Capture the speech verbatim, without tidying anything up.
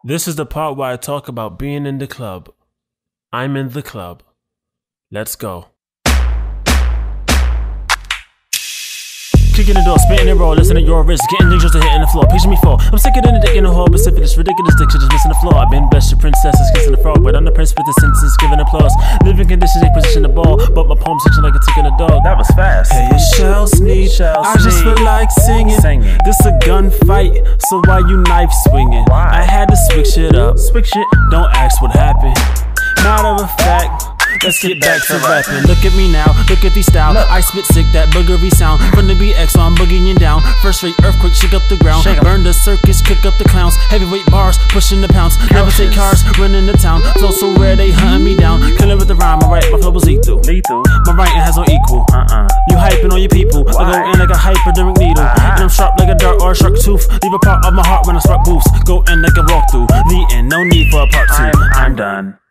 This is the part where I talk about being in the club. I'm in the club. Let's go. Kicking the door, spitting it raw, listening to your wrist, getting dangerous to hitting the floor. Picture me fall. I'm sicker than a dick in the hole, but sick for this ridiculous dick, shit just missing the floor. I've been blessed, your princesses kissing the frog, but I'm the prince with the sentences, giving applause. Living conditions ain't position the ball, but my palm section like a tick in a dog. That was fast. Hey, it's Shell Sneed. I just feel like singing. Singing. This a gunfight, so why you knife swinging? Why? I had to switch it up. Switch it. Don't ask what happened. Matter of fact, let's get back to rapping. Look at me now, look at these style. Look. I spit sick, that boogery sound. From the B X, so I'm boogieing down. First rate earthquake, shake up the ground. Shake 'em. Burn the circus, kick up the clowns. Heavyweight bars, pushing the pounds. Never take cars, running the town. Flow so rare, they hunting me down. Killing with the rhyme, alright, my flow was lethal. Lethal. My writing has no equal. Uh-uh. You hyping on your people. I go in like a hypodermic needle. Uh-huh. And I'm sharp like a dart or a shark tooth. Leave a part of my heart when I spark boost. Go in like a walkthrough. The end, no need for a part two. I'm, I'm done.